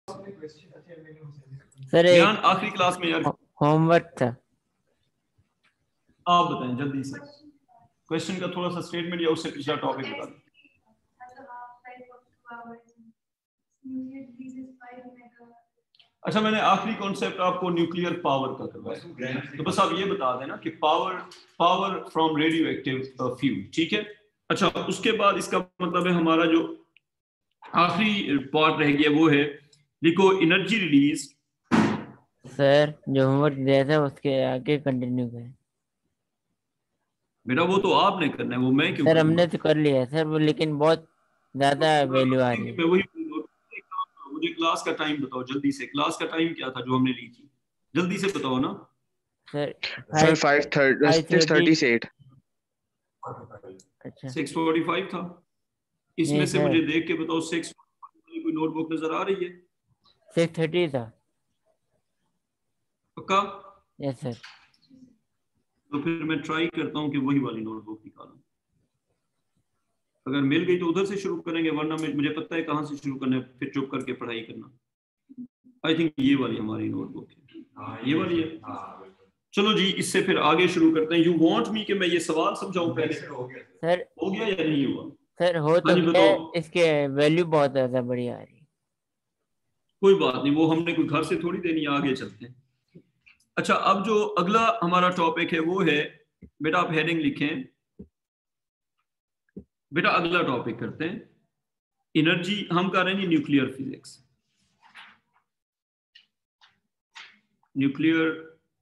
Sir ज्ञान आखिरी class में यार होमवर्क था। आप बताएं जल्दी से क्वेश्चन का थोड़ा सा स्टेटमेंट या उससे पिछला टॉपिक बता दें। अच्छा, मैंने आखिरी कॉन्सेप्ट आपको न्यूक्लियर पावर का करवाया, तो बस आप ये बता देना कि power from radioactive fuel, ठीक है। अच्छा, उसके बाद इसका मतलब है हमारा जो आखिरी पार्ट रह गया वो है, लिखो एनर्जी रिलीज। सर जो होमवर्क दिया था उसके आगे कंटिन्यू करें। बेटा वो तो आपने करना है, वो मैं क्यों सर करूंगा। हमने तो कर लिया है सर, वो लेकिन बहुत ज्यादा वैल्यू आ रही है। मैं वही मुझे क्लास का टाइम बताओ जल्दी से, क्लास का टाइम क्या था जो हमने ली थी, जल्दी से बताओ ना। सर सर 5:30 6:30 से 8। अच्छा 6:45 था। इसमें नहीं से मुझे सर देख के बताओ 6:45 कोई नोटबुक नजर आ रही है? 6:30 था। पक्का? Yes sir. तो फिर मैं ट्राई करता हूँ कि वही वाली नोटबुक निकालूं। अगर मिल गई तो उधर से शुरू करेंगे, वरना मुझे पता है कहाँ से शुरू करना है, फिर चुप करके पढ़ाई करना। आई थिंक ये वाली हमारी नोटबुक है, ये वाली है। चलो जी, इससे फिर आगे शुरू करते हैं। यू वांट मी कि मैं ये सवाल समझाऊं पहले? सर हो गया या नहीं हुआ? सर हो हाँ तो जी गया है, बताओ। इसके वैल्यू बहुत ज्यादा बढ़िया आ रही है। कोई बात नहीं, वो हमने कोई घर से थोड़ी देनी है, आगे चलते हैं। अच्छा, अब जो अगला हमारा टॉपिक है वो है, बेटा आप हेडिंग लिखें। बेटा अगला टॉपिक करते हैं एनर्जी, हम कर रहे हैं न्यूक्लियर फिजिक्स, न्यूक्लियर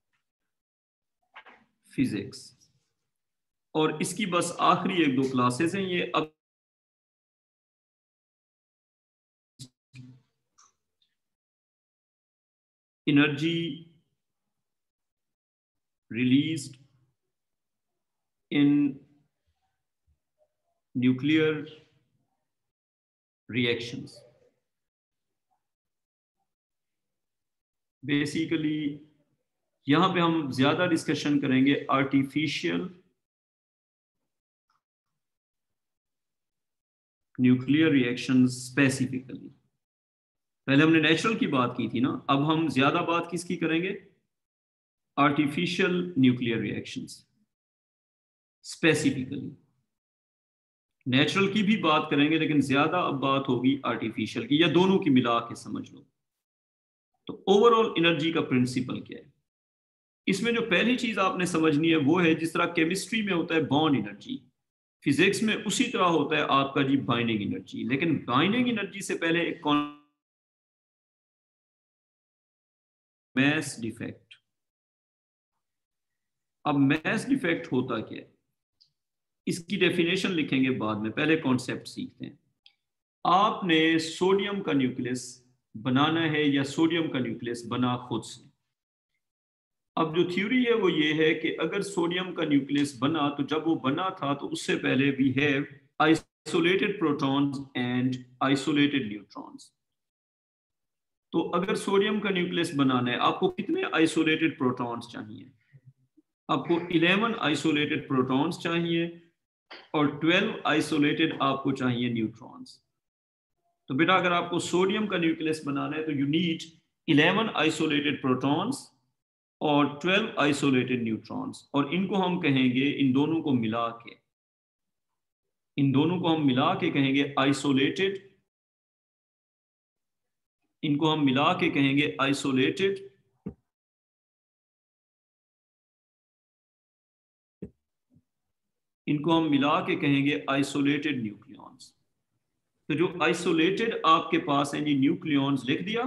फिजिक्स, और इसकी बस आखिरी 1-2 क्लासेस हैं ये। अब energy released in nuclear reactions, basically यहां पे हम ज्यादा डिस्कशन करेंगे आर्टिफिशियल न्यूक्लियर रिएक्शंस स्पेसिफिकली। पहले हमने नेचुरल की बात की थी ना, अब हम ज्यादा बात किसकी करेंगे? Artificial nuclear reactions specifically. Natural की भी बात करेंगे लेकिन ज्यादा अब बात होगी आर्टिफिशियल की, या दोनों की मिला के समझ लो। तो ओवरऑल एनर्जी का प्रिंसिपल क्या है? इसमें जो पहली चीज आपने समझनी है वो है, जिस तरह केमिस्ट्री में होता है बॉन्ड एनर्जी, फिजिक्स में उसी तरह होता है आपका जी बाइंडिंग एनर्जी। लेकिन बाइंडिंग एनर्जी से पहले एक मैस डिफेक्ट। अब मैस डिफेक्ट होता क्या है, इसकी डेफिनेशन लिखेंगे बाद में, पहले कॉन्सेप्ट सीखते हैं। आपने सोडियम का न्यूक्लियस बनाना है या सोडियम का न्यूक्लियस बना खुद से। अब जो थ्योरी है वो ये है कि अगर सोडियम का न्यूक्लियस बना, तो जब वो बना था तो उससे पहले we have isolated protons and isolated neutrons. तो अगर सोडियम का न्यूक्लियस बनाना है, आपको कितने आइसोलेटेड प्रोटॉन्स चाहिए? आपको 11 आइसोलेटेड प्रोटॉन्स चाहिए और 12 आइसोलेटेड आपको चाहिए न्यूट्रॉन्स। तो बेटा अगर आपको सोडियम का न्यूक्लियस बनाना है तो यू नीड 11 आइसोलेटेड प्रोटॉन्स और 12 आइसोलेटेड न्यूट्रॉन्स, और इनको हम कहेंगे, इन दोनों को मिला के, इन दोनों को हम मिला के कहेंगे आइसोलेटेड, इनको हम मिला के कहेंगे आइसोलेटेड इनको हम मिला के कहेंगे आइसोलेटेड न्यूक्लियॉन्स। तो जो आइसोलेटेड आपके पास है ये न्यूक्लियॉन्स लिख दिया।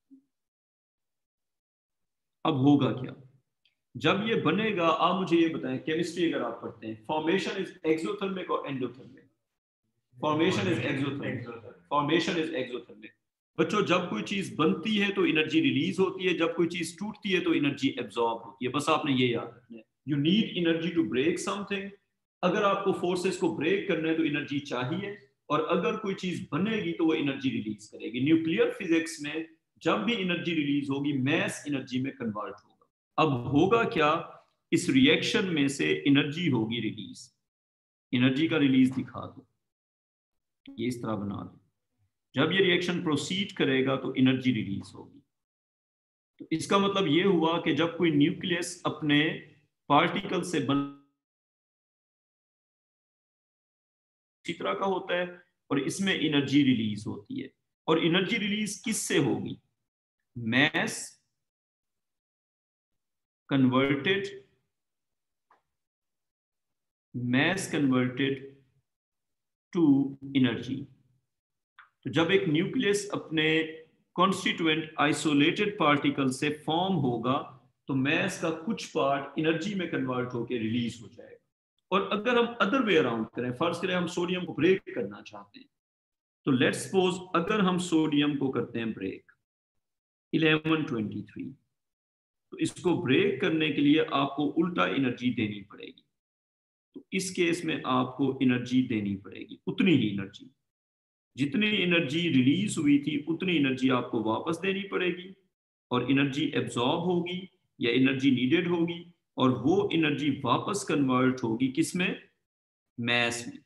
अब होगा क्या जब ये बनेगा? आप मुझे ये बताएं, केमिस्ट्री अगर आप पढ़ते हैं, फॉर्मेशन इज एक्सोथर्मिक और endothermic. Formation is exothermic, formation is exothermic. बच्चों जब कोई चीज बनती है तो एनर्जी रिलीज होती है, जब कोई चीज टूटती है तो एनर्जी एब्जॉर्ब होती है। बस आपने ये याद रखना है, you need energy to break something. अगर आपको फोर्सेस को ब्रेक करना है तो एनर्जी चाहिए, और अगर कोई चीज बनेगी तो वो एनर्जी रिलीज करेगी। न्यूक्लियर फिजिक्स में जब भी एनर्जी रिलीज होगी मैस एनर्जी में कन्वर्ट होगा। अब होगा क्या, इस रिएक्शन में से एनर्जी होगी रिलीज। एनर्जी का रिलीज दिखा दो, ये इस तरह बना दो। जब ये रिएक्शन प्रोसीड करेगा तो एनर्जी रिलीज होगी। तो इसका मतलब ये हुआ कि जब कोई न्यूक्लियस अपने पार्टिकल से बन इसी तरह का होता है और इसमें एनर्जी रिलीज होती है। और एनर्जी रिलीज किससे होगी? Mass converted to energy. तो जब एक न्यूक्लियस अपने कॉन्स्टिट्यूएंट आइसोलेटेड पार्टिकल से फॉर्म होगा तो मैस का कुछ पार्ट एनर्जी में कन्वर्ट होकर रिलीज हो जाएगा। और अगर हम अदर वे अराउंड करें, फर्ज करें हम सोडियम को ब्रेक करना चाहते हैं, तो लेट्स सपोज अगर हम सोडियम को करते हैं ब्रेक 1123, तो इसको ब्रेक करने के लिए आपको उल्टा एनर्जी देनी पड़ेगी। तो इस केस में आपको एनर्जी देनी पड़ेगी, उतनी ही एनर्जी जितनी एनर्जी रिलीज हुई थी उतनी एनर्जी आपको वापस देनी पड़ेगी, और एनर्जी एब्जॉर्ब होगी या एनर्जी नीडेड होगी, और वो एनर्जी वापस कन्वर्ट होगी किसमें? मैस में।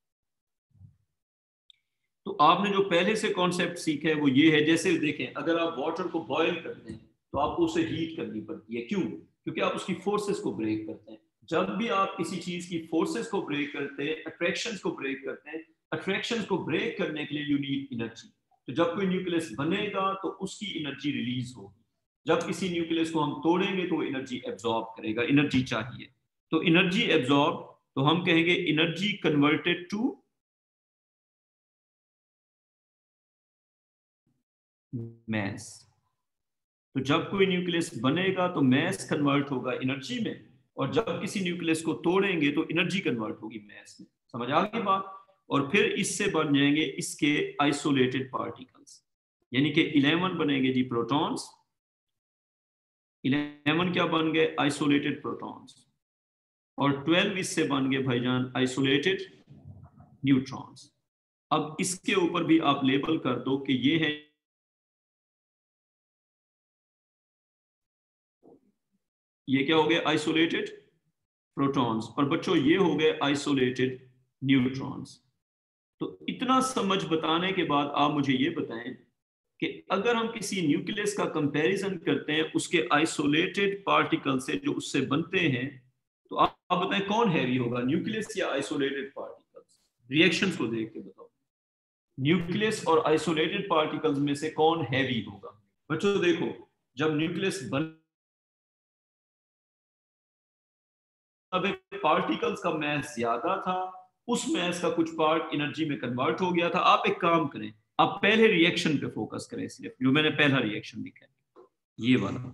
तो आपने जो पहले से कॉन्सेप्ट सीखा है वो ये है, जैसे देखें अगर आप वाटर को बॉयल करते हैं तो आपको उसे हीट करनी पड़ती है। क्यों? क्योंकि आप उसकी फोर्सेस को ब्रेक करते हैं। जब भी आप किसी चीज की फोर्सेस को ब्रेक करते हैं, अट्रैक्शंस को ब्रेक करते हैं, अट्रैक्शंस को ब्रेक करने के लिए यू नीड एनर्जी। तो जब कोई न्यूक्लियस बनेगा तो उसकी एनर्जी रिलीज होगी। जब किसी न्यूक्लियस को हम तोड़ेंगे तो एनर्जी एब्जॉर्ब करेगा, एनर्जी चाहिए। तो एनर्जी एब्जॉर्ब, तो हम कहेंगे एनर्जी कन्वर्टेड टू मैस। तो जब कोई न्यूक्लियस बनेगा तो मैस कन्वर्ट होगा एनर्जी में, और जब किसी न्यूक्लियस को तोड़ेंगे तो एनर्जी कन्वर्ट होगी मैस में। समझ आ गई बात? और फिर इससे बन जाएंगे इसके आइसोलेटेड पार्टिकल्स, यानी कि 11 बनेंगे जी प्रोटॉन्स। 11 क्या बन गए? Isolated protons. और 12 इससे बन गए भाईजान आइसोलेटेड न्यूट्रॉन्स। अब इसके ऊपर भी आप लेबल कर दो कि ये है, ये क्या हो गया? Isolated protons. और बच्चों ये हो गए आइसोलेटेड न्यूट्रॉन्स। तो इतना समझ बताने के बाद आप मुझे ये बताएं कि अगर हम किसी न्यूक्लियस का कंपैरिजन करते हैं उसके आइसोलेटेड पार्टिकल से जो उससे बनते हैं, तो आप बताएं कौन हैवी होगा, न्यूक्लियस या आइसोलेटेड पार्टिकल्स? रिएक्शंस को देख के बताओ, न्यूक्लियस और आइसोलेटेड पार्टिकल्स में से कौन हैवी होगा? बच्चों देखो, जब न्यूक्लियस बन पार्टिकल्स का मैस ज्यादा था, उस मैस का कुछ पार्ट एनर्जी में कन्वर्ट हो गया था। आप एक काम करें, आप पहले रिएक्शन पे फोकस करें, सिर्फ जो मैंने पहला रिएक्शन लिखा है ये वाला,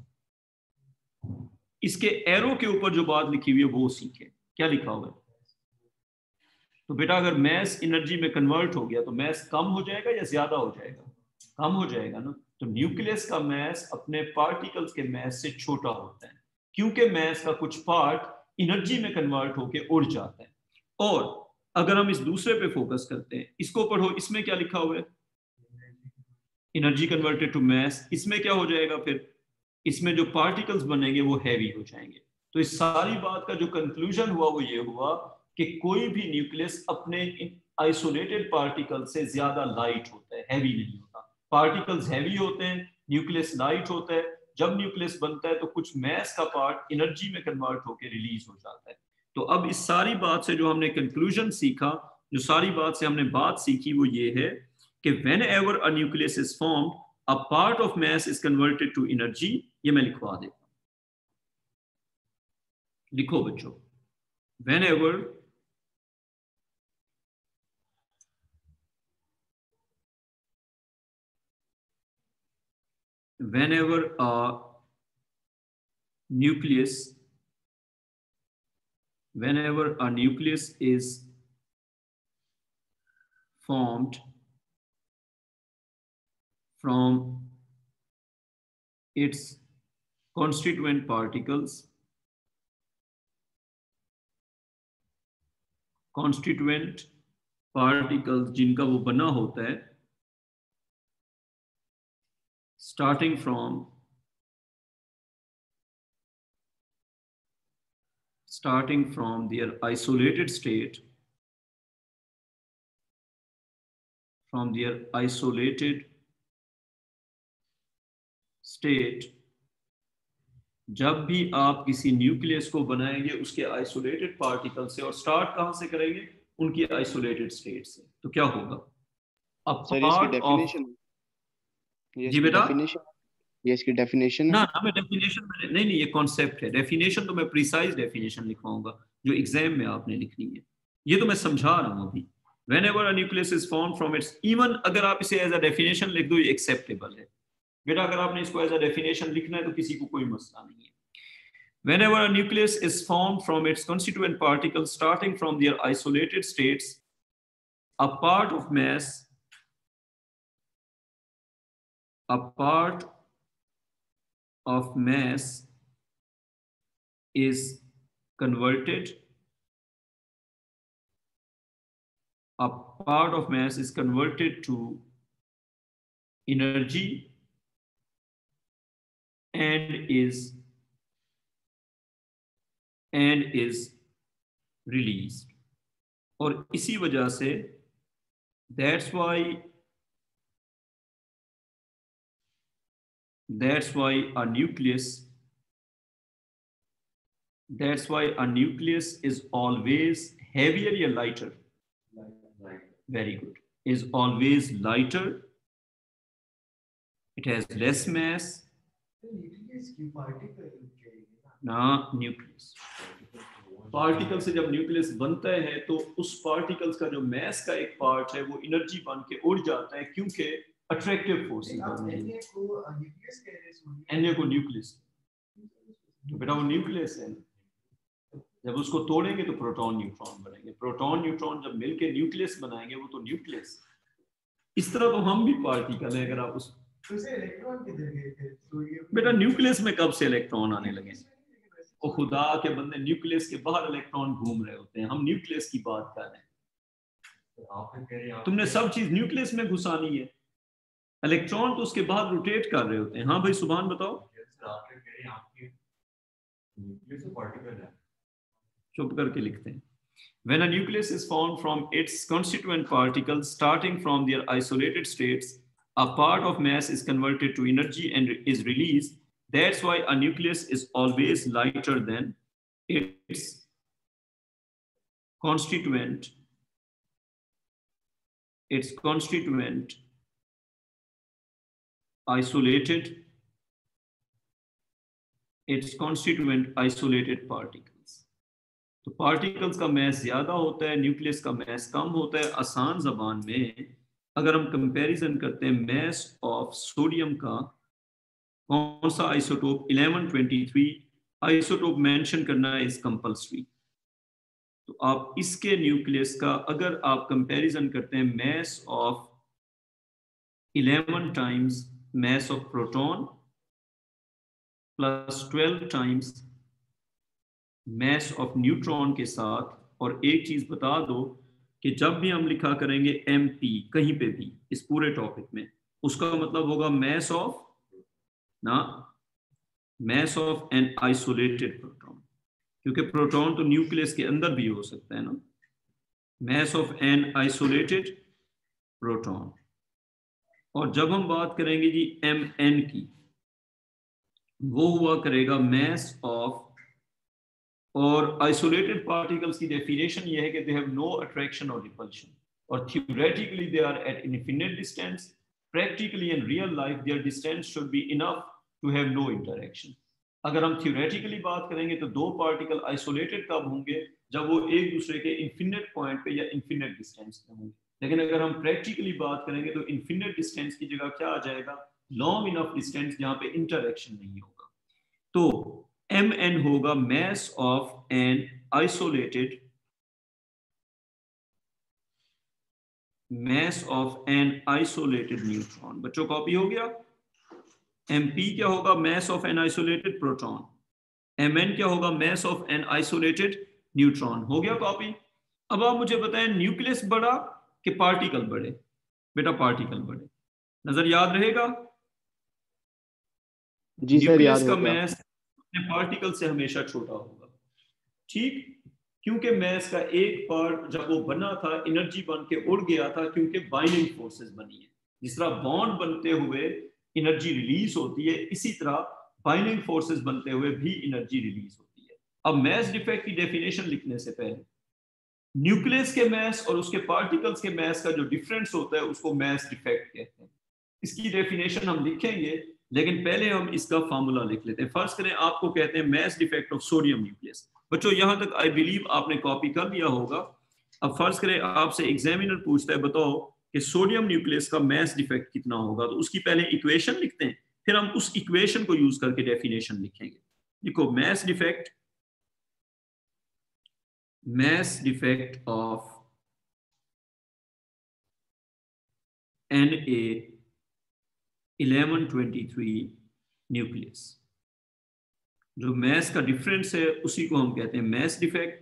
इसके एरो के ऊपर जो बात लिखी हुई है वो सीखे। क्या लिखा हुआ है? तो बेटा अगर मैस एनर्जी में कन्वर्ट हो गया तो मैस कम हो जाएगा या ज्यादा हो जाएगा? कम हो जाएगा ना। तो न्यूक्लियस का मैस अपने पार्टिकल्स के मैस से छोटा होता है, क्योंकि मैस का कुछ पार्ट एनर्जी में कन्वर्ट होकर उड़ जाता है। और अगर हम इस दूसरे पे फोकस करते हैं, इसको पढ़ो, इसमें क्या लिखा हुआ है? Energy converted to mass. इसमें क्या हो जाएगा फिर? इसमें जो पार्टिकल्स बनेंगे वो हैवी हो जाएंगे। तो इस सारी बात का जो कंक्लूजन हुआ वो ये हुआ कि कोई भी न्यूक्लियस अपने आइसोलेटेड पार्टिकल से ज्यादा लाइट होता है, हैवी नहीं होता। पार्टिकल्स हैवी होते हैं, न्यूक्लियस लाइट होता है। जब न्यूक्लियस बनता है तो कुछ मैस का पार्ट एनर्जी में कन्वर्ट होकर रिलीज हो जाता है। तो अब इस सारी बात से जो हमने कंक्लूजन सीखा, जो सारी बात से हमने बात सीखी वो ये है कि whenever a nucleus is formed, a part of mass is converted to energy। ये मैं लिखवा देता हूं, लिखो बच्चों, whenever whenever a nucleus whenever a nucleus is formed from its constituent particles, जिनका वो बना होता है, starting from their isolated state, from their isolated state, जब भी आप किसी न्यूक्लियस को बनाएंगे उसके आइसोलेटेड पार्टिकल से, और स्टार्ट कहां से करेंगे, उनकी आइसोलेटेड स्टेट से, तो क्या होगा, अ पार्ट ऑफ, जी बेटा, ये इसकी डेफिनेशन ना है। ना मैं डेफिनेशन में नहीं, ये कॉन्सेप्ट है। डेफिनेशन तो मैं प्रिसाइज डेफिनेशन लिखवाऊंगा जो एग्जाम में आपने लिखनी है, ये तो मैं समझा रहा हूँ अभी। Whenever a nucleus is formed from its, even अगर आप इसे एज अ डेफिनेशन लिख दो ये एक्सेप्टेबल है बेटा, अगर आपने इसको एज अ डेफिनेशन लिखना है तो किसी को कोई मसला नहीं है। Whenever a nucleus is formed from its constituent particles starting from their isolated states, a part of mass is converted to energy and is released। और इसी वजह से that's why a nucleus is always heavier or lighter, very good, is always lighter, it has less mass, ना nucleus, particle से जब nucleus बनता है तो उस पार्टिकल्स का जो मैस का एक पार्ट है वो एनर्जी बन के उड़ जाता है, क्योंकि अट्रैक्टिव फोर्सेस एन को न्यूक्लियस, तो बेटा वो न्यूक्लियस है, जब उसको तोड़ेंगे तो प्रोटॉन न्यूट्रॉन बनेंगे, प्रोटॉन न्यूट्रॉन जब मिलके न्यूक्लियस बनाएंगे वो तो न्यूक्लियस। इस तरह तो हम भी पार्टिकल है, अगर आप उस बेटा न्यूक्लियस में कब से इलेक्ट्रॉन आने लगे, वो खुदा के बंदे, न्यूक्लियस के बाहर इलेक्ट्रॉन घूम रहे होते हैं, हम न्यूक्लियस की बात कर रहे हैं। तुमने सब चीज न्यूक्लियस में घुसानी है, इलेक्ट्रॉन तो उसके बाद रोटेट कर रहे होते हैं। हाँ भाई सुभान बताओ। चुप करके लिखते हैं। When a nucleus is formed from its constituent particles starting from their isolated states, a part of mass is converted to energy and is released. That's why a nucleus is always lighter than its constituent isolated particles। तो particles का mass ज्यादा होता है, nucleus का mess कम होता है। आसान जबान में अगर हम कंपैरिजन करते हैं मैस ऑफ सोडियम का, कौन सा आइसोटोप 1123 आइसोटोप मेंशन करना इज कंपल्सरी, तो आप इसके न्यूक्लियस का अगर आप कंपैरिजन करते हैं mass of 11 times mass of proton plus 12 times mass of neutron के साथ, और एक चीज बता दो कि जब भी हम लिखा करेंगे MP कहीं पे भी इस पूरे टॉपिक में, उसका मतलब होगा mass of an isolated proton, क्योंकि प्रोटॉन तो न्यूक्लियस के अंदर भी हो सकता है ना। Mass of an isolated proton. और जब हम बात करेंगे जी MN की, वो हुआ करेगा मैस ऑफ, और आइसोलेटेड पार्टिकल्स की डेफिनेशन ये है कि दे हैव नो अट्रैक्शन और रिपल्शन, और theoretically they are at infinite distance, practically in real life their distance should be enough to have no interaction. अगर हम थियोरेटिकली बात करेंगे तो दो पार्टिकल आइसोलेटेड कब होंगे, जब वो एक दूसरे के इनफिनिट पॉइंट पे या इनफिनिट डिस्टेंस पे होंगे। लेकिन अगर हम प्रैक्टिकली बात करेंगे तो इनफिनिट डिस्टेंस की जगह क्या आ जाएगा, लॉन्ग इनफ डिस्टेंस, जहां पे इंटरेक्शन नहीं होगा। तो MN होगा mass of an isolated neutron. बच्चों कॉपी हो गया। MP क्या होगा, mass of an isolated proton. MN क्या होगा, mass of an isolated neutron. हो गया कॉपी। अब आप मुझे बताएं न्यूक्लियस बड़ा कि पार्टिकल बड़े। बेटा पार्टिकल बड़े, नजर याद रहेगा। जी सर, याद न्यूक्लियस का हो गया। मैस पार्टिकल से हमेशा छोटा होगा, ठीक। क्योंकि मैस का एक पार्ट जब वो बना था एनर्जी बन के उड़ गया था, क्योंकि बाइंडिंग फोर्सेस बनी है। जिस तरह बॉन्ड बनते हुए एनर्जी रिलीज होती है, इसी तरह बाइंडिंग फोर्सेस बनते हुए भी एनर्जी रिलीज होती है। अब मैस डिफेक्ट की डेफिनेशन लिखने से पहले न्यूक्लियस के मैस और उसके पार्टिकल्स के मैस का जो डिफरेंस होता है उसको मैस डिफेक्ट कहते हैं। इसकी डेफिनेशन हम लिखेंगे, लेकिन पहले हम इसका फार्मूला लिख लेते हैं। फर्ज करें आपको कहते हैं mass defect of sodium nucleus. बच्चों यहां तक आई बिलीव आपने कॉपी कर लिया होगा। अब फर्ज करें आपसे एग्जामिनर पूछता है बताओ कि सोडियम न्यूक्लियस का मैस डिफेक्ट कितना होगा, तो उसकी पहले इक्वेशन लिखते हैं, फिर हम उस इक्वेशन को यूज करके डेफिनेशन लिखेंगे। देखो mass defect of Na1123 nucleus, जो मैस का डिफरेंस है उसी को हम कहते हैं मैस डिफेक्ट,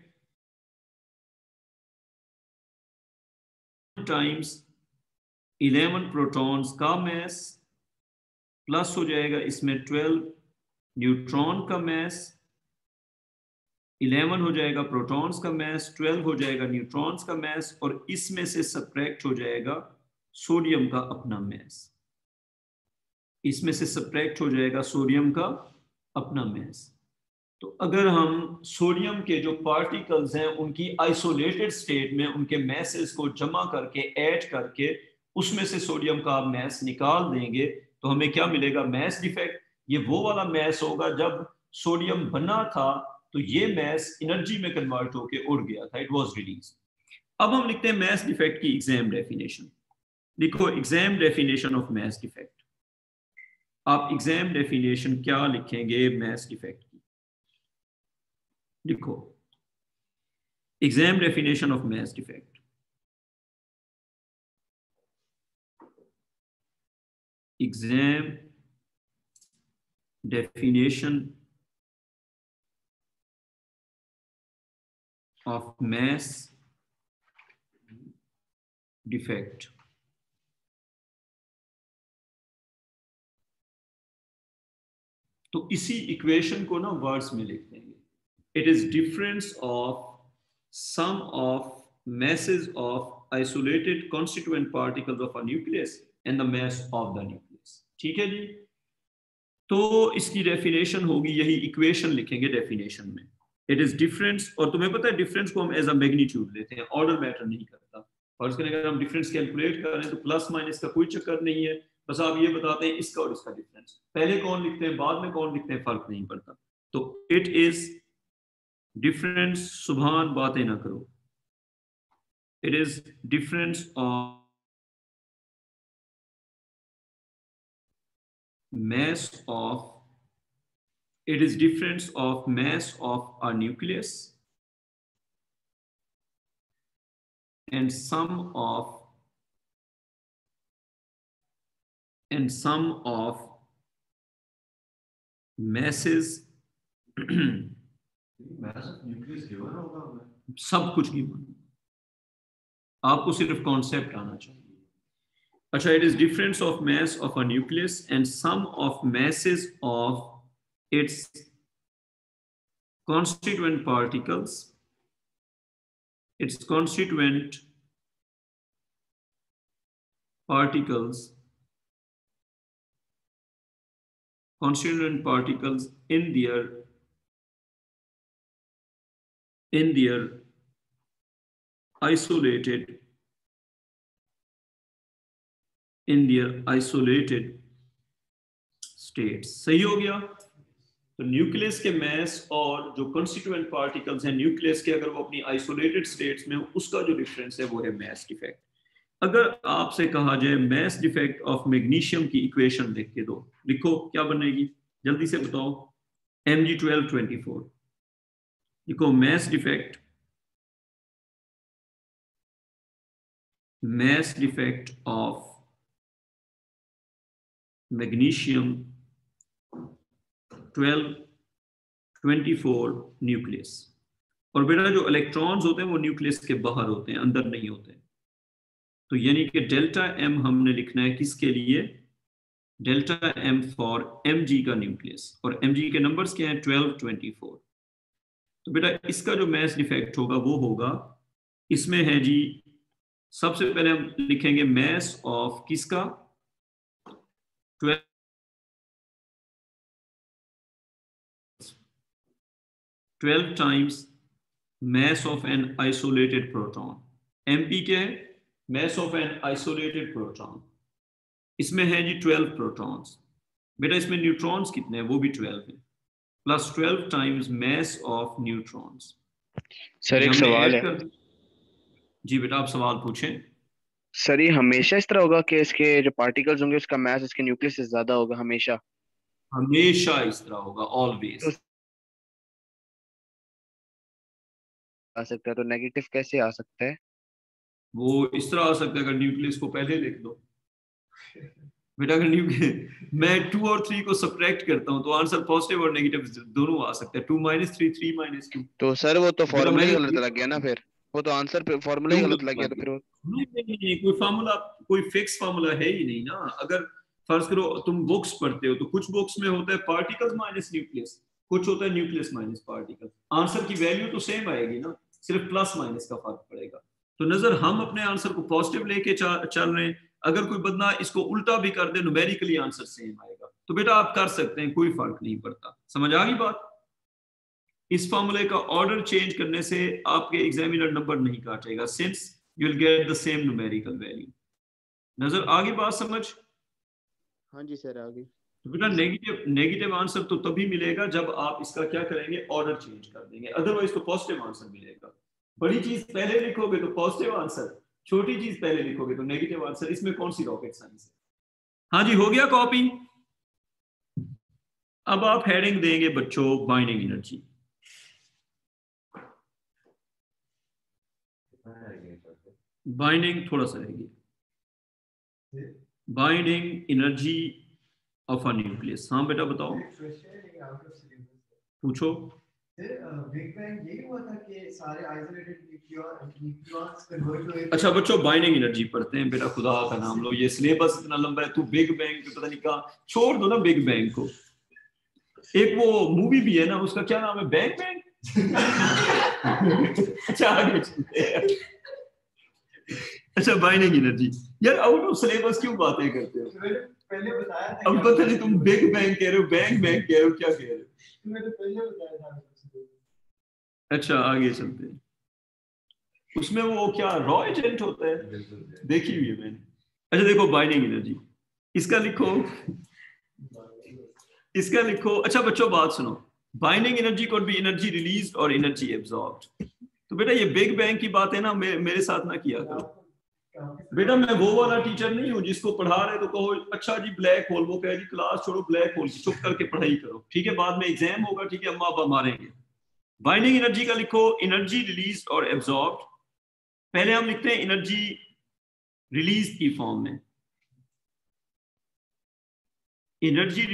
टाइम्स 11 प्रोटॉन्स का मैस प्लस हो जाएगा इसमें 12 न्यूट्रॉन का मैस, 11 हो जाएगा प्रोटॉन्स का मैस, 12 हो जाएगा न्यूट्रॉन्स का मैस, और इसमें से सब्ट्रैक्ट हो जाएगा सोडियम का अपना मैस। इसमें से सब्ट्रैक्ट हो जाएगा सोडियम का अपना मैस। तो अगर हम सोडियम के जो पार्टिकल्स हैं उनकी आइसोलेटेड स्टेट में उनके मैसेस को जमा करके ऐड करके उसमें से सोडियम का मैस निकाल देंगे तो हमें क्या मिलेगा? Mass defect. ये वो वाला मैस होगा जब सोडियम बना था तो ये मैस एनर्जी में कन्वर्ट होकर उड़ गया था, इट वाज रिलीज। अब हम लिखते हैं मैस डिफेक्ट की एग्जाम डेफिनेशन। लिखो exam definition of mass defect. आप एग्जाम डेफिनेशन क्या लिखेंगे मैस डिफेक्ट की? लिखो exam definition of mass defect. Exam definition of mass defect. तो इसी इक्वेशन को ना वर्ड्स में लिख देंगे। It is difference of sum of masses of isolated constituent particles of a nucleus and the mass of the nucleus। ठीक है जी। तो इसकी डेफिनेशन होगी, यही इक्वेशन लिखेंगे डेफिनेशन में। इट इज डिफरेंस, और तुम्हें पता है डिफरेंस को हम एज अ मैग्नीट्यूड लेते हैं, ऑर्डर मैटर नहीं करता। फर्ज करें अगर हम डिफरेंस कैलकुलेट कर रहे हैं तो प्लस माइनस का कोई चक्कर नहीं है, बस आप ये बताते हैं इसका और इसका डिफरेंस। पहले कौन लिखते हैं बाद में कौन लिखते हैं फर्क नहीं पड़ता। तो इट इज डिफरेंस, सुभान बातें ना करो, it is difference of mass of a nucleus and sum of masses सब कुछ गिवन, आपको सिर्फ कॉन्सेप्ट आना चाहिए। अच्छा, it is difference of mass of a nucleus and sum of masses of its constituent particles, constituent particles in their isolated states। सही हो गया। तो न्यूक्लियस के मैस और जो कंस्टिट्यूएंट पार्टिकल्स हैं न्यूक्लियस के, अगर वो अपनी आइसोलेटेड स्टेट्स में, उसका जो डिफरेंस है वो है मैस डिफेक्ट। अगर आपसे कहा जाए मैस डिफेक्ट ऑफ मैग्नीशियम की इक्वेशन लिख के दो, लिखो क्या बनेगी जल्दी से बताओ। Mg1224 लिखो mass defect of magnesium 1224 nucleus. और बेटा जो इलेक्ट्रॉन्स होते हैं वो न्यूक्लियस के बाहर होते हैं, अंदर नहीं होते। तो यानी कि डेल्टा एम हमने लिखना है किसके लिए? डेल्टा एम फॉर mg का न्यूक्लियस, और mg के नंबर्स क्या हैं? 1224। तो बेटा इसका जो मैस डिफेक्ट होगा वो होगा, इसमें है जी, सबसे पहले हम लिखेंगे मैस ऑफ किसका, 12 times mass of an isolated proton. MP क्या है, mass of an isolated proton. इसमें है जी 12 प्रोटॉन्स। बेटा इसमें न्यूट्रॉन्स कितने हैं, वो भी 12 हैं, plus 12 times mass of neutrons. Sir एक सवाल है। जी बेटा आप सवाल पूछें। सर ये हमेशा इस तरह होगा कि इसके जो पार्टिकल्स होंगे उसका मास इसके न्यूक्लियस से ज्यादा होगा हमेशा? हमेशा इस तरह होगा, ऑलवेज। तो आ सकता है, तो नेगेटिव कैसे आ सकता है? वो इस तरह आ सकता है अगर न्यूक्लियस को पहले लिख दो बेटा, अगर न्यूक्लियस मैं 2 और 3 को सब्ट्रैक्ट करता हूं तो आंसर पॉजिटिव और नेगेटिव दोनों आ सकता है, 2 - 3 3 - 2। तो सर वो तो बेटा फॉर्मूला ही मैंने गलत लग गया ना फिर, वो तो आंसर पे फॉर्मूला ही क्यों गलत गलत लग गया लग तो गया? फिर वो। नहीं, कोई फार्मूला, कोई फिक्स फार्मूला है ही नहीं ना। अगर फर्ज करो तुम बुक्स पढ़ते हो तो कुछ बुक्स में होता है पार्टिकल्स माइनस न्यूक्लियस, कुछ होता है न्यूक्लियस माइनस पार्टिकल, आंसर की वैल्यू तो सेम आएगी ना, सिर्फ प्लस माइनस का फर्क पड़ेगा। तो नजर हम अपने आंसर को पॉजिटिव लेके चल रहे हैं, अगर कोई बंदा इसको उल्टा भी कर दे न्यूमेरिकली आंसर सेम आएगा। तो बेटा आप कर सकते हैं, कोई फर्क नहीं पड़ता। समझ आ गई बात? इस फॉर्मूले का ऑर्डर चेंज करने से आपके एग्जामिनर नंबर नहीं काटेगा, since you will get the same numerical value. नजर आ गई बात समझ? हाँ जी सर आ गई। तो बेटा नेगेटिव आंसर तो तभी मिलेगा जब आप इसका क्या करेंगे, ऑर्डर चेंज कर देंगे, अदरवाइज तो पॉजिटिव आंसर मिलेगा। बड़ी चीज पहले लिखोगे तो पॉजिटिव आंसर, छोटी चीज पहले लिखोगे तो नेगेटिव आंसर। इसमें कौन सी रॉकेट साइंस है? हाँ जी हो गया कॉपी। अब आप हेडिंग देंगे बच्चों बाइंडिंग एनर्जी। बाइंडिंग थोड़ा सा रहेगी, binding energy of a nucleus. हाँ बेटा बताओ, पूछो। बिग बैंग यही हुआ था कि सारे आइसोलेटेड न्यूक्लियॉन्स कन्वर्ट हुए। अच्छा बच्चों बाइंडिंग एनर्जी पढ़ते हैं बेटा, खुदा का नाम लो, ये सिलेबस इतना लंबा है, तू बिग बैंग पे पता नहीं कहा, छोड़ दो ना बिग बैंग को। एक वो मूवी भी है ना, उसका क्या नाम है, बैंग बैंग अच्छा आगे चलते हैं। अच्छा बाइंडिंग एनर्जी, यार आउट ऑफ सिलेबस क्यों बातें करते हो? पहले बताया था। अब पता नहीं तुम बिग बैंग कह रहे हो, बैंग बैंग कह रहे हो, क्या कह रहे हो? मैंने पहले बताया था। अच्छा आगे चलते हैं। उसमें वो क्या रॉ एजेंट होता है, देखी हुई है मैंने। अच्छा देखो बाइंडिंग एनर्जी, इसका लिखो, इसका लिखो। अच्छा बच्चों बात सुनो, binding energy could be energy released और एनर्जी एब्जॉर्ब्ड। तो बेटा ये बिग बैंग की बात है ना, मेरे साथ ना किया करो बेटा। मैं वो वाला टीचर नहीं हूँ जिसको पढ़ा रहे तो कहो अच्छा जी ब्लैक होल, वो कहे जी क्लास छोड़ो ब्लैक होल की, चुप करके पढ़ाई करो, ठीक है? बाद में एग्जाम होगा, ठीक है, अम्मा अब्बा मारेंगे। बाइंडिंग एनर्जी का लिखो एनर्जी रिलीज और एब्जॉर्ब्ड। पहले हम लिखते हैं एनर्जी रिलीज की फॉर्म में, एनर्जी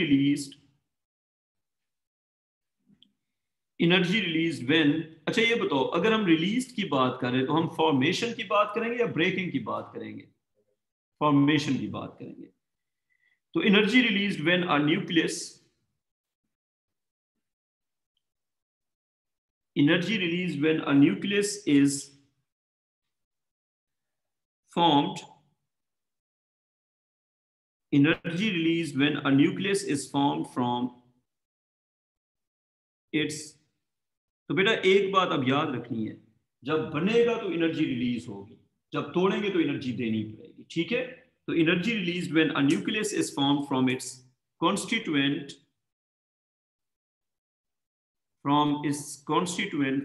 रिलीज व्हेन। अच्छा ये बताओ, अगर हम रिलीज की बात करें तो हम फॉर्मेशन की बात करेंगे या ब्रेकिंग की बात करेंगे? फॉर्मेशन की बात करेंगे। तो energy release when a nucleus, energy released when a nucleus is formed, energy released when a nucleus is formed from its। तो बेटा एक बात अब याद रखनी है, जब बनेगा तो एनर्जी रिलीज होगी, जब तोड़ेंगे तो एनर्जी देनी पड़ेगी, ठीक है? तो energy release when a nucleus is formed from its constituent, from its constituent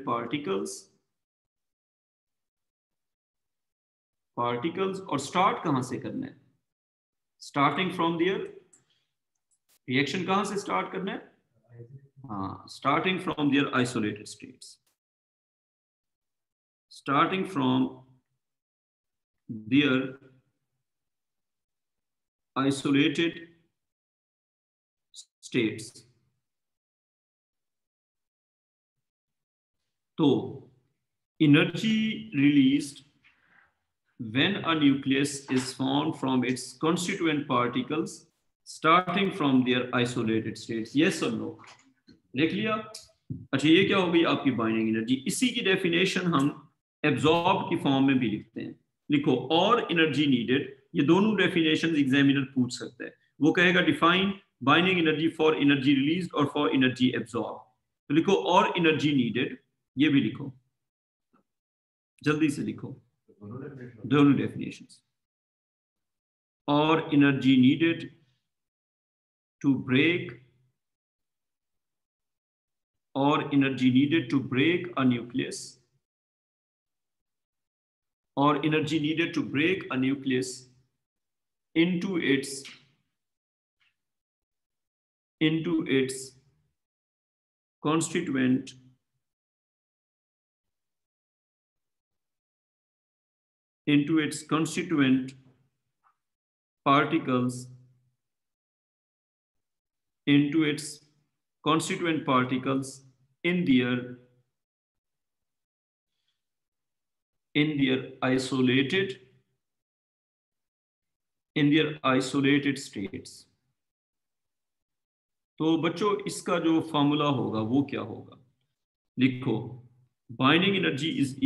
particles। और स्टार्ट कहां से करना है? स्टार्टिंग फ्रॉम देयर, रिएक्शन कहां से स्टार्ट करना है? हाँ, starting from their isolated states, starting from their isolated states. तो energy released when a nucleus is formed from its constituent particles starting from their isolated states। yes or no? देख लिया? अच्छा, ये क्या हो गई आपकी बाइंडिंग एनर्जी। इसी की डेफिनेशन हम एब्जॉर्ब की फॉर्म में भी लिखते हैं। लिखो और एनर्जी नीडेड, ये दोनों डेफिनेशन एग्जामिनर पूछ सकता है। वो कहेगा define binding energy for energy release और फॉर एनर्जी एब्जॉर्ब। तो लिखो और एनर्जी नीडेड, ये भी लिखो, जल्दी से लिखो दोनों डेफिनेशंस। और energy needed to break, or energy needed to break a nucleus, or energy needed to break a nucleus into its constituent particles in their isolated states। तो बच्चों इसका जो फॉर्मूला होगा वो क्या होगा, लिखो बाइंडिंग एनर्जी इज,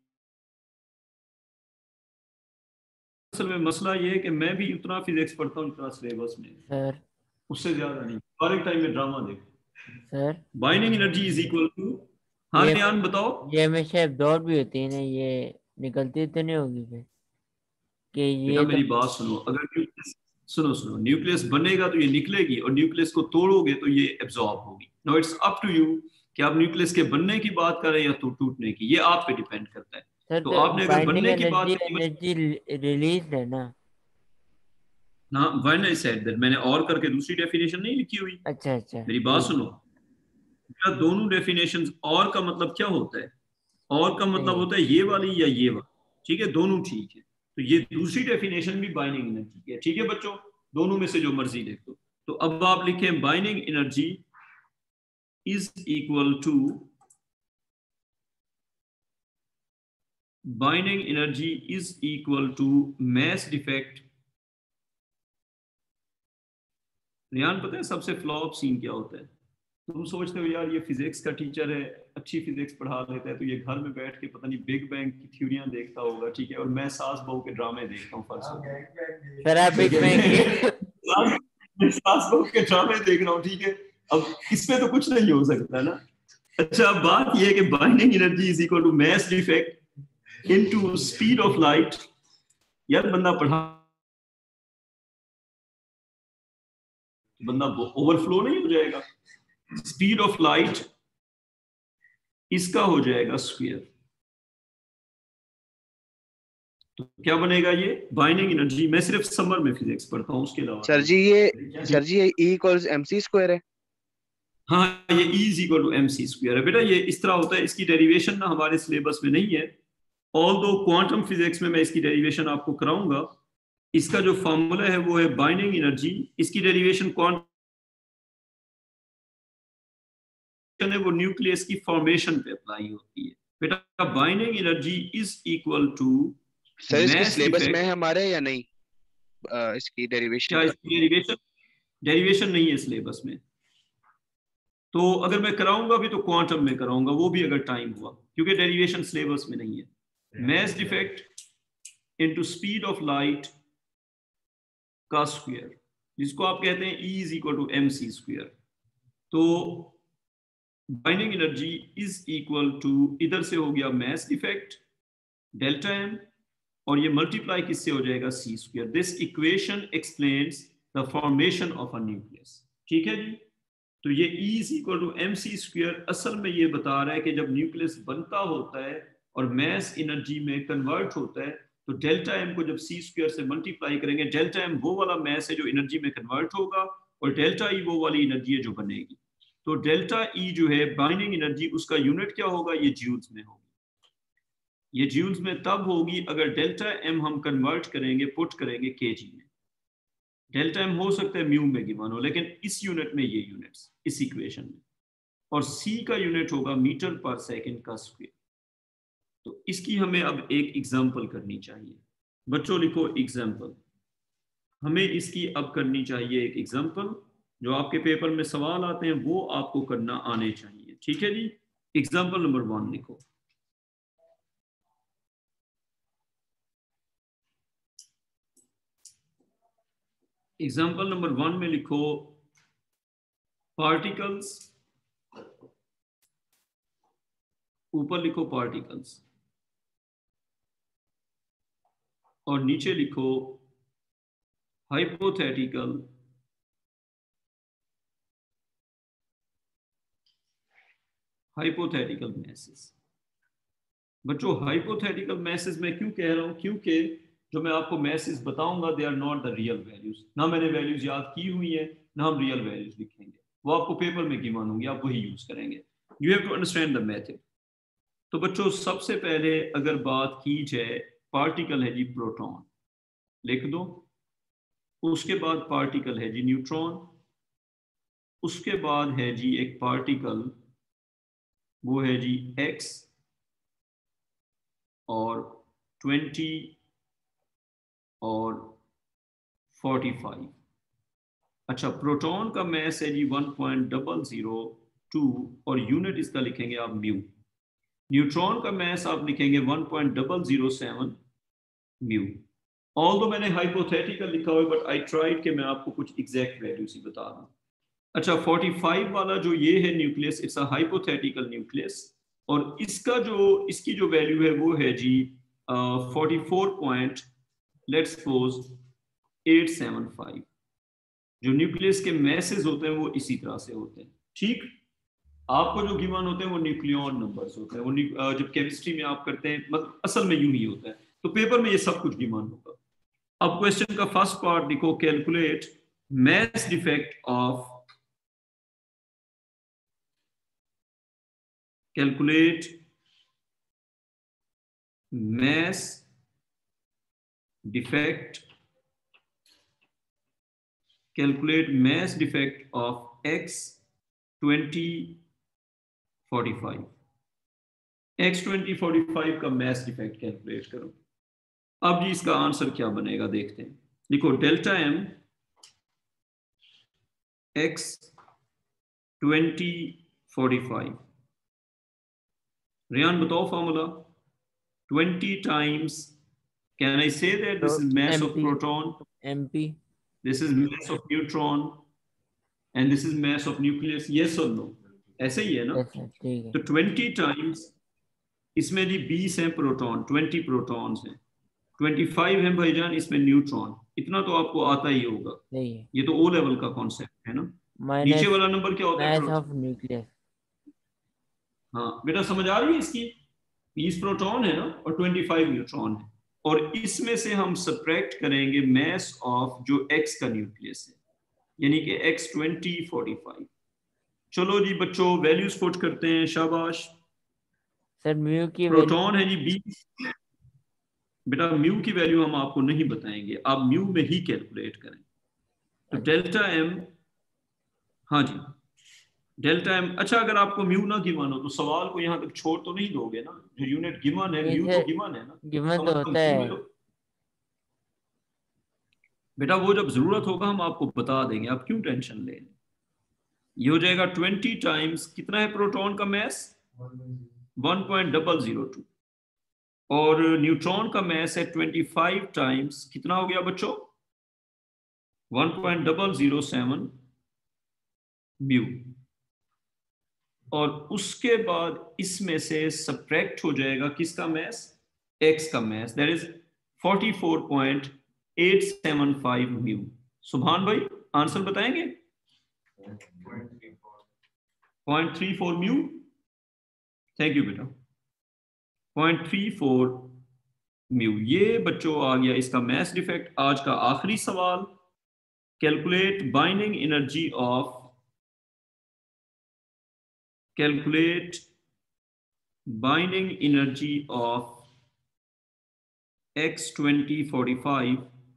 असल में मसला ये है कि मैं भी उतना फिजिक्स पढ़ता हूँ जितना सिलेबस में सर, उससे ज्यादा नहीं, हर एक टाइम में ड्रामा देखो। Sir binding energy is equal to, हाँ ये रियान बताओ। ये हमेशा एब्जॉर्ब भी होती है ना, ये निकलती तो नहीं होगी फिर कि बेटा ये तो। मेरी बात सुनो, अगर न्यूक्लियस, सुनो न्यूक्लियस बनेगा तो ये निकलेगी, और न्यूक्लियस को तोड़ोगे तो ये एब्जॉर्ब होगी। Now it's up to you कि आप न्यूक्लियस के बनने की बात करें या तो टूटने की, ये आप पे डिपेंड करता है। सर तो तो आपने अगर बाइंडिंग बनने की बात एनर्जी करी, एनर्जी रिलीज है ना। ना व्हेन आई सेड दैट, मैंने और करके दूसरी डेफिनेशन नहीं लिखी हुई। अच्छा अच्छा, मेरी बात ठीक सुनो, क्या दोनों डेफिनेशन, और का मतलब क्या होता है, और का मतलब है। होता है ये वाली या ये वाली, ठीक है, दोनों ठीक है। तो ये दूसरी डेफिनेशन भी बाइंडिंग एनर्जी की है, ठीक है बच्चों, दोनों में से जो मर्जी देख लो। तो अब आप लिखें binding energy is equal to, binding energy is equal to mass defect. Riyan पता है सबसे फ्लॉप सीन क्या होता है? तुम सोचते हो यार ये फिजिक्स का टीचर है, अच्छी फिजिक्स पढ़ा लेता है, तो ये घर में बैठ के पता नहीं बिग बैंग की थ्योरियां देखता होगा, ठीक है, और मैं सास बहू के ड्रामे देखता हूँ फर्स्ट। सर आप बिग बैंग की मैं सास बहू के ड्रामे देख रहा हूँ, ठीक है, अब इसमें तो कुछ नहीं हो सकता ना। अच्छा, अब बात ये है कि binding energy is equal to mass defect into speed of light. यार बंदा पढ़ा, बंदा ओवरफ्लो नहीं हो जाएगा। स्पीड ऑफ लाइट इसका हो जाएगा स्क्वायर, तो क्या बनेगा ये बाइंडिंग एनर्जी। मैं सिर्फ समर में फिजिक्स पढ़ता हूँ, उसके अलावा सर जी ये E इक्वल्स MC स्क्वायर है। हाँ, ये E is equal to MC square है बेटा, ये इस तरह होता है। इसकी डेरिवेशन ना हमारे सिलेबस में नहीं है, ऑल्दो क्वांटम फिजिक्स में मैं इसकी डेरिवेशन आपको कराऊंगा। इसका जो फॉर्मूला है वो है बाइंडिंग एनर्जी, इसकी डेरिवेशन क्वांटम है, वो न्यूक्लियस की फॉर्मेशन पे अप्लाई होती है बेटा। Binding energy is equal to sir इसके मास सिलेबस में डिफेक्ट। है हमारे या नहीं, इसकी डेरिवेशन क्या का? इसकी डेरिवेशन नहीं है सिलेबस में? तो अगर मैं कराऊंगा भी तो क्वांटम में कराऊंगा, वो भी अगर टाइम हुआ, क्योंकि डेरिवेशन सिलेबस में नहीं है। Mass defect into speed of light का स्क्वायर, जिसको आप कहते हैं E is equal to MC square. तो binding energy is equal to, इधर से हो गया मास डिफेक्ट डेल्टा M, और ये मल्टीप्लाई किससे हो जाएगा C square. This equation explains the formation of a nucleus, ठीक है जी। तो ये E is equal to MC square असल में ये बता रहा है कि जब न्यूक्लियस बनता होता है और मास एनर्जी में कन्वर्ट होता है, तो डेल्टा M को जब C स्क्वायर से मल्टीप्लाई करेंगे, डेल्टा M वो वाला मास है जो एनर्जी में कन्वर्ट होगा, और डेल्टा E वो वाली एनर्जी है जो बनेगी। तो डेल्टा E जो है बाइंडिंग एनर्जी, उसका यूनिट क्या होगा, ये जूल्स में होगी। ये जूल्स में तब होगी अगर डेल्टा M हम कन्वर्ट करेंगे, पुट करेंगे kg में। डेल्टा M हो सकता है म्यू में गिवन हो, लेकिन इस यूनिट में ये यूनिट्स इस इक्वेशन में, और C का यूनिट होगा मीटर पर सेकंड का स्क्वायर। तो इसकी हमें अब एक एग्जांपल करनी चाहिए। बच्चों लिखो एग्जांपल, हमें इसकी अब करनी चाहिए एक एग्जांपल। जो आपके पेपर में सवाल आते हैं वो आपको करना आने चाहिए। ठीक है जी। एग्जाम्पल नंबर 1 लिखो। एग्जाम्पल नंबर 1 में लिखो पार्टिकल्स, ऊपर लिखो पार्टिकल्स और नीचे लिखो हाइपोथेटिकल मैसेज। बच्चों हाइपोथेटिकल मैसेज मैं क्यों कह रहा हूं, क्योंकि जो मैं आपको मैसेज बताऊंगा they are not the real values. ना मैंने वैल्यूज याद की हुई है, ना हम रियल वैल्यूज लिखेंगे, वो आपको पेपर में गिवन होंगे, आप वही यूज करेंगे। You have to understand the method. तो बच्चों सबसे पहले अगर बात की जाए, पार्टिकल है जी प्रोटॉन, लिख दो। उसके बाद पार्टिकल है जी न्यूट्रॉन। उसके बाद है जी एक पार्टिकल, वो है जी एक्स और 20 और 45। अच्छा, प्रोटॉन का मैस है जी 1.002 और यूनिट इसका लिखेंगे आप म्यू। न्यूट्रॉन का मैस आप लिखेंगे 1.007 म्यू। ऑल दो मैंने हाइपोथेटिकल लिखा हुआ है, बट आई ट्राइड कि मैं आपको कुछ एग्जैक्ट वैल्यूज ही बता दूं। अच्छा, 45 वाला जो ये है nucleus, it's a hypothetical nucleus और इसकी जो वैल्यू है वो है जी 44 लेट्स सपोज 875। जो न्यूक्लियस के मैसेज होते हैं वो इसी तरह से होते हैं। ठीक, आपको जो गिवन होते हैं वो न्यूक्लियन नंबर्स होते हैं। वो जब केमिस्ट्री में आप करते हैं, मतलब असल में यूं ही होता है, तो पेपर में ये सब कुछ गिवन होगा। अब क्वेश्चन का फर्स्ट पार्ट लिखो, calculate mass defect of calculate mass defect of X2045। X2045 का मैस डिफेक्ट कैलकुलेट करो। अब जी इसका आंसर क्या बनेगा देखते हैं। लिखो डेल्टा एम X2045। रियान बताओ फॉर्मूला। 20 times, can I say that this is mass of MP, proton, MP, this is mass of neutron and this is mass of nucleus, yes or no? ऐसे ही है ना? yes sir, ठीक है। तो 20 times, इसमें जी 20 हैं प्रोटॉन, 20 प्रोटॉन्स हैं, 25 हैं भाईजान इसमें न्यूट्रॉन। इतना तो आपको आता ही होगा, सही है। ये तो ओ लेवल का कॉन्सेप्ट है ना। नीचे माइनस वाला नंबर क्या होता है? Mass proton. Of nucleus. हाँ बेटा समझ आ रही है इसकी। 20 प्रोटॉन है ना और 25 न्यूट्रॉन है, और इसमें से हम सब्ट्रैक्ट करेंगे मैस ऑफ जो एक्स का न्यूक्लियस है, यानी कि X2045। चलो जी बच्चों वैल्यूज पुट करते हैं, शाबाश। सर म्यू की वैल्यू प्रोटॉन है जी 20। बेटा म्यू की वैल्यू हम आपको नहीं बताएंगे, आप म्यू में ही कैलकुलेट करें। तो डेल्टा एम, हाँ जी डेल्टा एम। अच्छा, अगर आपको म्यू ना गिवन हो तो सवाल को यहाँ तक छोड़ तो नहीं दोगे ना? जो यूनिट गिवन है, नहीं म्यू तो सर, गिवन है ना, गिवन कम तो से कम होता म्यू है। में तो। बेटा वो जब जरूरत होगा हम आपको बता देंगे, आप क्यों टेंशन ले रहे हैं। ये हो जाएगा 20 टाइम्स, कितना है प्रोटॉन का मैस? 1.002 और न्यूट्रॉन का मैस है 25 टाइम्स, कितना हो गया बच्चों? 1.007 म्यू। और उसके बाद इसमें से सब्ट्रैक्ट हो जाएगा किसका मैस? एक्स का mass, that is 44.875 mu. Subhan भाई आंसर बताएंगे? 0.34 म्यू। थैंक यू बेटा, 0.34 म्यू। ये बच्चों आ गया इसका मैस डिफेक्ट। आज का आखिरी सवाल, calculate binding energy of X2045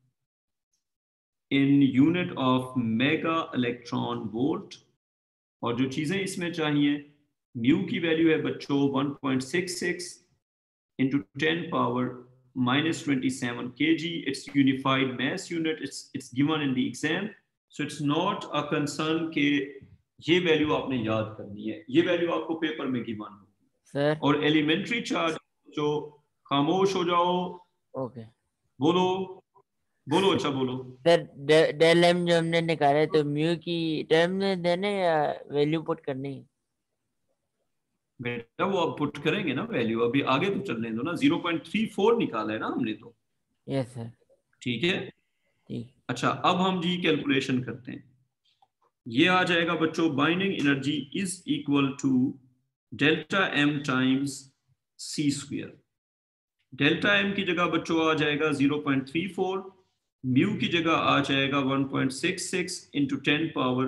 in unit of mega electron volt. और जो चीजें इसमें चाहिए, म्यू की वैल्यू है बच्चों 1.66 into 10 power -27 kg. It's unified mass unit. It's given in the exam, so it's not a concern के ये वैल्यू आपने याद करनी है, ये वैल्यू आपको पेपर में गिवन होगी सर। और एलिमेंट्री चार्ज जो, खामोश हो जाओ, ओके बोलो बोलो, अच्छा बोलो। सर, डेल एम जो हमने निकाला है तो म्यू की टर्म में देने या वैल्यू पुट करनी है? बेटा वो अब पुट करेंगे ना वैल्यू, अभी आगे तो चलने दो ना। 0.34 निकाला है ना हमने तो, यस सर। ठीक है। ठीक। अच्छा अब हम जी कैलकुलेशन करते हैं। ये आ जाएगा बच्चों, binding energy is equal to delta M times C square. Delta M की जगह बच्चों आ जाएगा 0.34, म्यू की जगह आ जाएगा 1.66 इंटू 10 पावर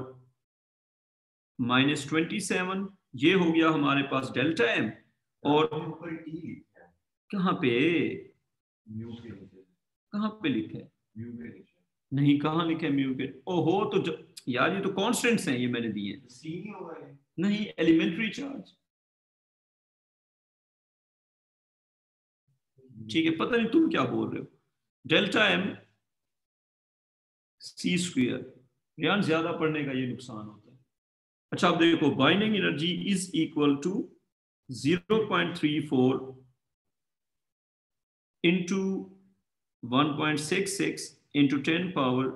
-27। ये हो गया हमारे पास डेल्टा एम। और ऊपर टी लिखा है, कहाँ पे, म्यू के नीचे, कहाँ पे लिखा है? म्यू के नीचे नहीं, कहाँ लिखा है म्यू के? ओहो, तो यार ये तो कांस्टेंट्स हैं, ये मैंने दिए हैं। सी नहीं होगा ये? नहीं, एलिमेंट्री चार्ज, ठीक है। पता नहीं तुम क्या बोल रहे हो। डेल्टा एम सी स्क्वायर, यार ज्यादा पढ़ने का ये नुकसान होता है। अच्छा अब देखो, binding energy is equal to 0.34 into 1.66 into 10 power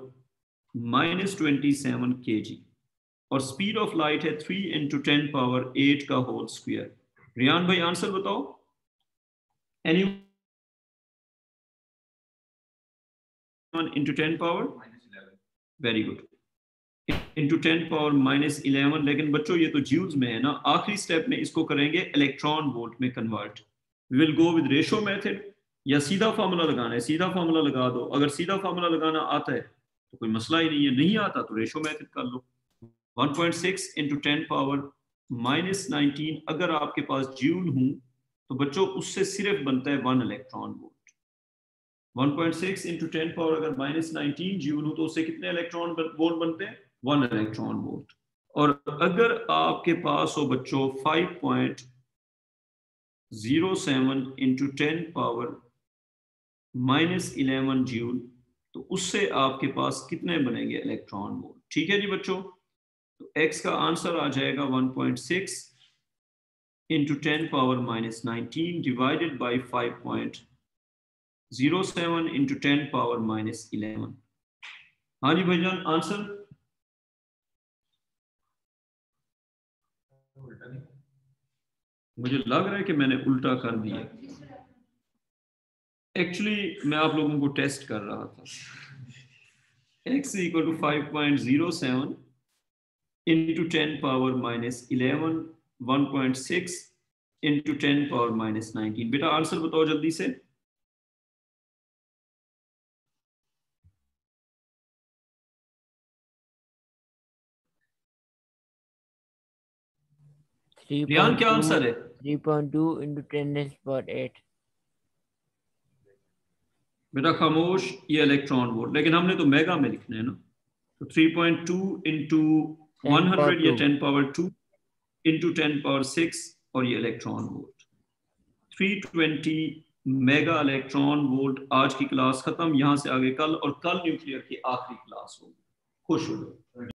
-27 kg, और स्पीड ऑफ लाइट है 3 इंटू 10 पावर 8 का होल स्क्वायर। रियान भाई आंसर बताओ। Any into 10 power, very good, into 10 power -11। लेकिन बच्चों ये तो ज्यूल्स में है ना, आखिरी स्टेप में इसको करेंगे इलेक्ट्रॉन वोल्ट में convert. We will go with ratio method, या सीधा फार्मूला लगाना है, सीधा फार्मूला लगा दो। अगर सीधा फार्मूला लगाना आता है तो कोई मसला ही नहीं है, नहीं आता तो रेशो मेथड कर लो। 1.6 इंटू 10 पावर -19 अगर आपके पास जूल हूं तो बच्चों उससे सिर्फ बनता है 1 इलेक्ट्रॉन वोल्ट। 1.6 इंटू 10 पावर अगर -19 जूल हो तो उससे कितने इलेक्ट्रॉन वोल्ट बनते हैं? 1 इलेक्ट्रॉन वोल्ट। और अगर आपके पास हो बच्चों 5.07 इंटू 10 पावर -11 जूल, तो उससे आपके पास कितने बनेंगे इलेक्ट्रॉन वोल्ट? ठीक है जी बच्चों, तो x का आंसर आ जाएगा 1.6 into 10 power -19 divided by 5.07 into 10 power -11। हाँ जी भाईजान, आंसर? मुझे लग रहा है कि मैंने उल्टा कर दिया। एक्चुअली मैं आप लोगों को टेस्ट कर रहा था। x equal to 5.07 into 10 power -11, 1.6 into 10 power -19। बेटा आंसर बताओ जल्दी से। रियान क्या आंसर है? 3.2 इंटू 10⁸ बेटा खामोश, ये इलेक्ट्रॉन वोल्ट, लेकिन हमने तो मेगा में लिखना है ना। तो 3.2 इंटू 100 या 10 पावर 2 इंटू 10 पावर 6, और ये electron volt 320 mega electron volt. आज की क्लास खत्म, यहां से आगे कल, और कल न्यूक्लियर की आखिरी क्लास होगी। खुश हो जाओ।